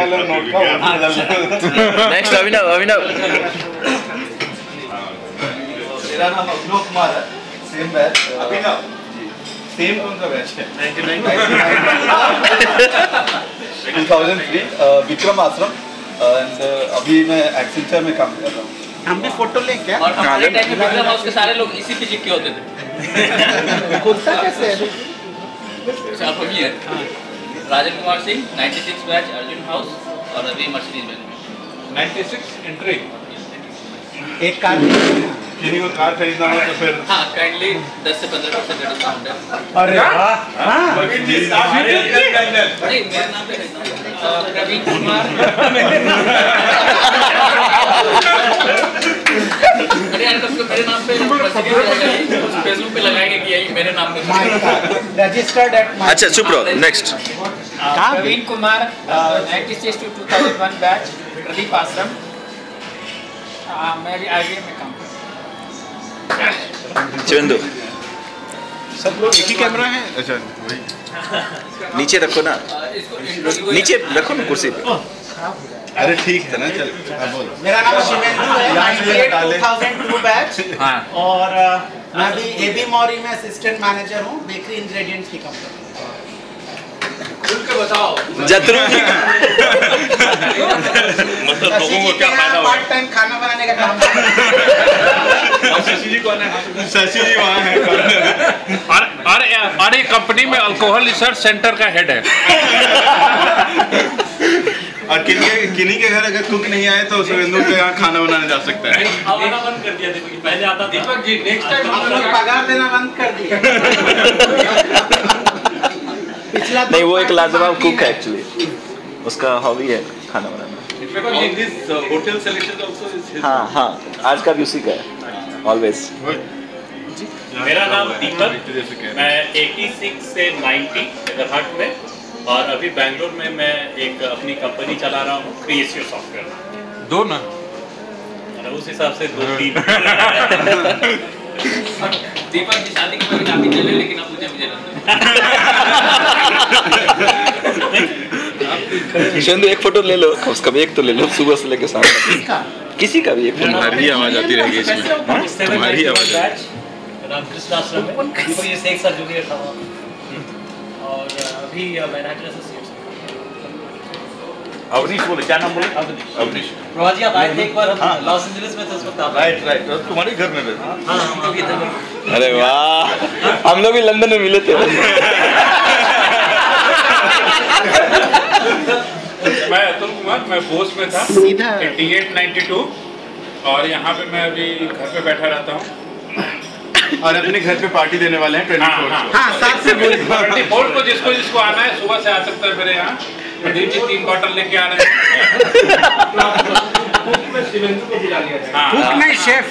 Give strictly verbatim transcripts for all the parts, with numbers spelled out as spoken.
Colour note का next Abhinav Abhinav मेरा नाम अभिनव कुमार है, सेम बैच। अभिनव सेम कौन सा बैच है? टू थाउज़ेंड थ्री विक्रम आश्रम एंड अभी मैं एक्सेंचर में काम कर रहा हूँ। हम भी फोटो लें क्या? और हमारे टाइम में विक्रम हाउस के सारे लोग इसी पे चिपके होते थे। खुलता कैसे है? आप अभी है राजन कुमार सिंह छियानवे बैच अर्जुन हाउस और अभी मर्सिडीज बैंक में छियानवे एंट्री। एक कार किसी को कार खरीदना हो तो फिर हाँ काइंडली दस से पंद्रह परसेंट का डिस्काउंट है। अरे वाह हाँ नहीं मेरे नाम पे खरीदना प्रवीण कुमार। अरे यार कब मेरे नाम पे फेसबुक पे लगाएंगे कि यही मेरे नाम पे रजिस्टर्ड एट अच्छा चुप रहो नेक्स्ट प्रवीण कुमार छियानवे to two thousand one batch Pradeep Ashram. मैं भी आईबीएम में काम करता चिवंदु सब लोग एक ही कैमरा है। अच्छा वही नीचे रखो ना नीचे रखो ना कुर्सी पे अरे ठीक है ना चल हाँ, बोलो। मेरा नाम शिवेंद्र है, अट्ठानवे टू थाउज़ेंड टू बैच और अ, मैं भी एबी मॉरी में असिस्टेंट मैनेजर हूँ, बेकरी इंग्रेडिएंट्स की कंपनी। खुल के बताओ जतरू मतलब लोगों को क्या फायदा होगा? पार्ट टाइम खाना बनाने का काम शशि जी कौन है? शशि जी वहाँ है। और और और ये कंपनी में अल्कोहल रिसर्च सेंटर का हेड है। और किन्हीं किन्हीं के घर अगर कुक नहीं आए तो सुरेंद्र के यहाँ खाना बनाने जा सकता है। आवाना बंद कर दिया दीपक जी, पहले आता था। दीपक जी नेक्स्ट टाइम हम लोग पगार देना बंद कर दिए। पिछला नहीं वो एक लाजवाब कुक है एक्चुअली उसका हॉबी है खाना बनाना होटल सिलेक्शन आल्सो इज हाँ हाँ आज का भी उसी का है ऑलवेज मेरा नाम दीपक, मैं छियासी से नब्बे इधरहाट में और अभी बैंगलोर में मैं एक अपनी कंपनी चला रहा हूँ क्रिएसियो सॉफ्टवेयर। दो ना उस हिसाब से दो तीन। दीपक जी शादी के बाद काफी चले लेकिन अब मुझे मुझे चिवंदु एक फोटो ले लो उसका भी एक तो ले लो सुबह से लेके शाम तक किसी का भी एक फोटो तुम्हारी आवाज आती रहेगी इसमें तुम्हारी आवाज रामकृष्ण आश्रम में दीपक जी से एक साथ जूनियर था और अभी मैनेजर एसोसिएट। अवनीश बोले क्या नाम बोले? अवनीश प्रभा जी आप आए थे एक बार हम लॉस एंजलिस में थे उस वक्त आप राइट राइट तुम्हारे घर में रहते। हाँ हम भी थे। अरे वाह हम लोग भी लंदन में मिले थे मैं अतुल कुमार मैं बोस में था सीधा अट्ठासी बानवे और यहाँ पे मैं अभी घर पे बैठा रहता हूँ और अपने घर पे पार्टी देने वाले हैं ट्वेंटी फोर हाँ, हाँ साथ से बोलिए। ट्वेंटी फोर को जिसको जिसको आना है सुबह से आ सकता है मेरे यहाँ। प्रदीप जी तीन बॉटल लेके आ रहे हैं। कुक नहीं शेफ।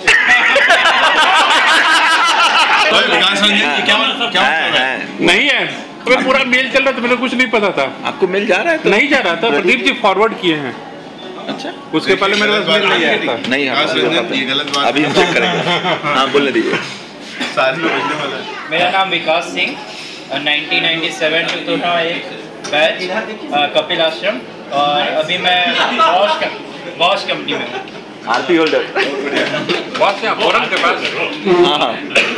विकास रंजन जी क्या क्या नहीं है तो पूरा मेल चल रहा था मेरे कुछ नहीं पता था। आपको मिल जा रहा है तो नहीं जा रहा था प्रदीप जी फॉरवर्ड किए हैं। अच्छा उसके पहले मेरे पास मेल नहीं आया था। नहीं विकास रंजन ये गलत बात अभी हम चेक करेंगे हाँ बोलने दीजिए सारे लोग भेजने वाला है। मेरा नाम विकास सिंह उन्नीस सौ सत्तानवे टू दो हज़ार एक बैच कपिल आश्रम और अभी मैं बॉश बॉश कंपनी में हूँ। आरपी होल्डर बहुत से फोरम के पास हाँ हाँ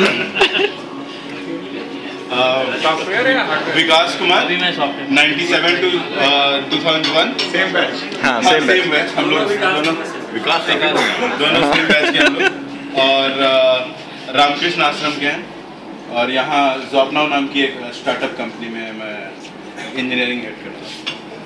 सॉफ्टवेयर है हार्डवेयर। विकास कुमार अभी मैं सॉफ्टवेयर सत्तानवे to two thousand one same batch. हाँ सेम बैच बैच हम लोग दोनों विकास दोनों सेम बैच के हम लोग और रामकृष्ण आश्रम के हैं और यहाँ जॉबनाउ नाम की एक स्टार्टअप कंपनी में मैं इंजीनियरिंग हेड करता हूँ।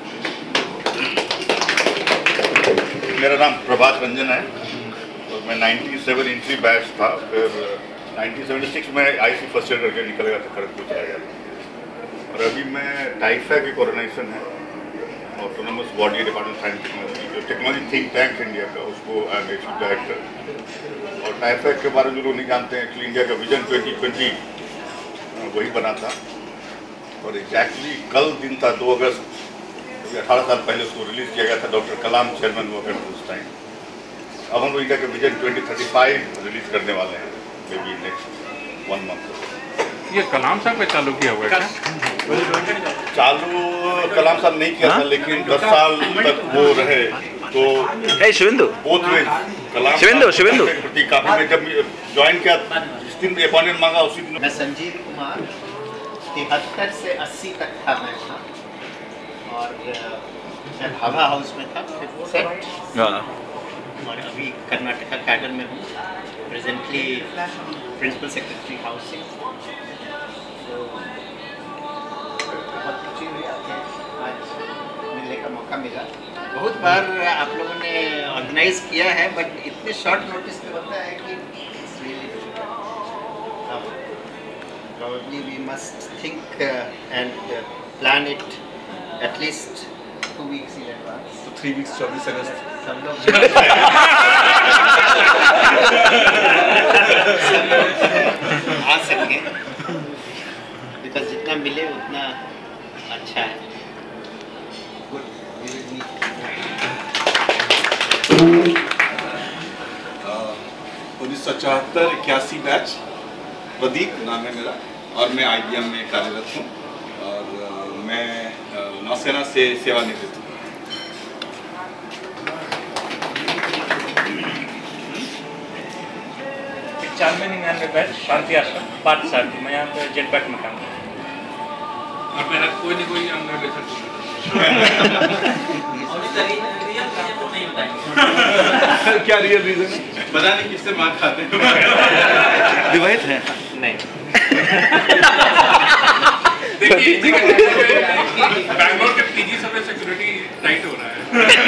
मेरा नाम प्रभात रंजन है और मैं सत्तानवे इंट्री बैच था फिर उन्नीस सौ छिहत्तर में आईसी फर्स्ट ईयर करके निकल गया था खड़गपुर चला गया और अभी मैं टाइफैक एक ऑर्गेनाइजेशन है autonomous body department science technology जो टेक्नोलॉजी थिंक टैंक इंडिया का उसको आई एम एक्चुअली डायरेक्टर और टाइफैक के बारे में जो लोग नहीं जानते हैं एक्चुअली इंडिया का विजन ट्वेंटी ट्वेंटी वही बना था और एग्जैक्टली कल दिन था दो अगस्त अठारह साल पहले उसको रिलीज किया गया था। डॉक्टर कलाम चेयरमैन हुआ करते उस टाइम। अब हम लोग इंडिया का vision twenty thirty five release करने वाले हैं maybe next one month. ये कलाम साहब पे चालू किया हुआ है क्या? चालू कलाम साहब नहीं किया था, लेकिन दस साल तक वो रहे तो ए शिवेंदु बोथ वे कलाम शिवेंदु शिवेंदु के प्रति काफी, मैं जब ज्वाइन किया जिस दिन अपॉइंटमेंट मांगा उसी दिन। मैं संजीव कुमार तिहत्तर से अस्सी तक था मैं यहाँ, और मैं भाभा हाउस में था सेट, और अभी कर्नाटका कैडर में हूँ, प्रेजेंटली प्रिंसिपल सेक्रेटरी हाउसिंग। बहुत खुशी हुई आपके आज मिलने का मौका मिला। बहुत बार आप लोगों ने ऑर्गेनाइज किया है, बट इतने शॉर्ट नोटिस पे होता है कि probably we must think uh, and uh, plan it at least two weeks in advance. तो three weeks चौबीस अगस्त सब लोग आ सके, बिकॉज जितना मिले उतना अच्छा है। गुड, उन्नीस सौ चौहत्तर इक्यासी बैच, प्रदीप नाम है मेरा, और मैं आई बी एम में कार्यरत हूँ, और मैं नौसेना से सेवानिवृत्त हूँ। पचानवे निन्यानवे बैच शांति आश्रम पाँच साल की, मैं यहाँ पे जेट बैक में काम करता और मेरा कोई नहीं कोई अंदर लेकर क्या रियल रीजन है? पता नहीं किससे मार खाते हैं। विवाहित हैं? नहीं। देखिए बैंगलोर के पीजी सब में सिक्योरिटी टाइट हो रहा है।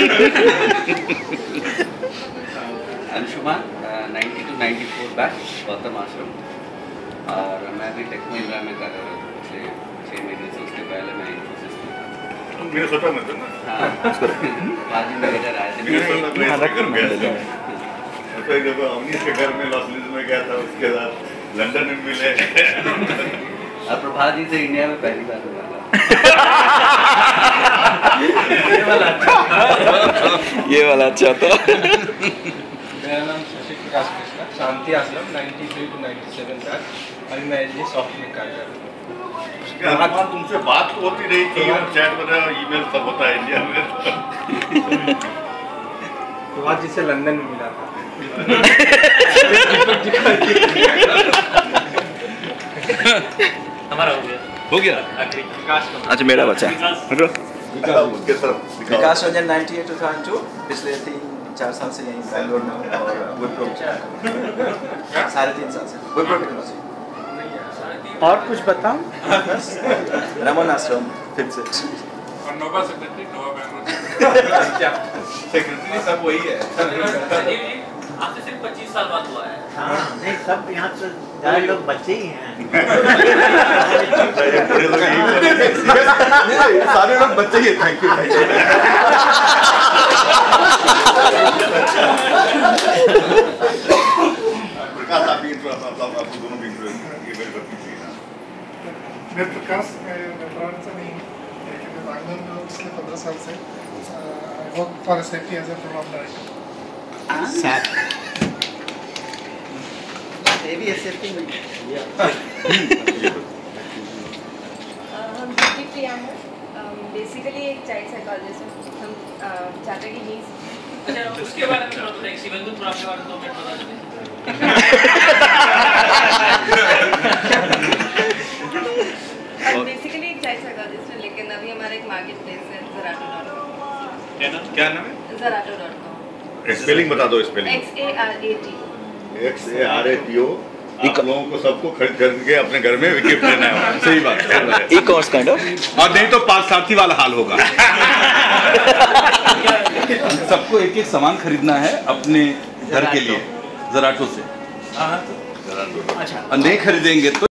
Anshuman ninety to ninety four batch Gautam Ashram, और मैं भी टेक महिंद्रा में कार्यरत हूँ पिछले छः महीने से। उसके पहले मैं इन्फोसिस में था। मेरे सोचा में था ना, हाँ आज मैं इधर आया था। तो एक जब अवनीश के घर में लॉस एंजल्स में गया था, उसके बाद लंदन में मिले। और प्रभात जी से इंडिया में पहली बार मिला था। ये वाला अच्छा था। मेरा नाम Shashi Prakash Krishna, Shanti Ashram ninety three to ninety seven batch, अभी मैं एल जी सॉफ्ट में कार्य कर रहा हूँ। उसके अलावा तुमसे बात तो होती रही थी, और चैट वगैरह ईमेल सब होता है इंडिया में। प्रभात जी से लंदन में मिला था। हमारा हो गया हो गया। विकास अच्छा मेरा बचा। उसके तरफ Vikas Ranjan ninety eight two thousand two, पिछले तीन चार साल से यहीं बैंगलोर में हूँ, और विप्रो साढ़े तीन साल से विप्रो टेक्नोलॉजी। और कुछ बताओ? रमन आश्रम फिफ्थ से। और Nova secretary Nova Bangalore secretary सब वही है। आपसे सिर्फ पच्चीस साल बाद हुआ है। हाँ, नहीं सब यहाँ तो ज़्यादा लोग बच्चे ही हैं। सारे लोग बच्चे ही। Thank you thank you. Prakash आप भी आपको दोनों भी इंटरेस्ट ये मेरे बच्चे थी ना। मैं प्रकाश, मैं बैंगलोर से नहीं, लेकिन मैं बैंगलोर में हूँ पिछले पंद्रह साल से। I work for safety as a programme director. सैप ये भी सेफ्टी में हम ब्यूटी प्रिया हैं, बेसिकली एक चाइल्ड साइकोलॉजिस्ट हैं। हम चाहते हैं कि नीड्स। अच्छा उसके बारे में थोड़ा एक शिवेंदु थोड़ा अपने बारे में दो मिनट बता दीजिए। हम बेसिकली एक चाइल्ड साइकोलॉजिस्ट हैं, लेकिन अभी हमारा एक मार्केट प्लेस है ज़राटो डॉट कॉम। क्या नाम क्या नाम है? ज़राटो डॉट कॉम। स्पेलिंग बता दो। Spelling X A R A T X A R A T O. आप लोगों को सबको खरीद खरीद के अपने घर में गिफ्ट देना है। सही बात है। ई कॉमर्स काइंड ऑफ, और नहीं तो पाँच साथी वाला हाल होगा। सबको एक एक सामान खरीदना है अपने घर के लिए ज़राटो से। और नहीं खरीदेंगे तो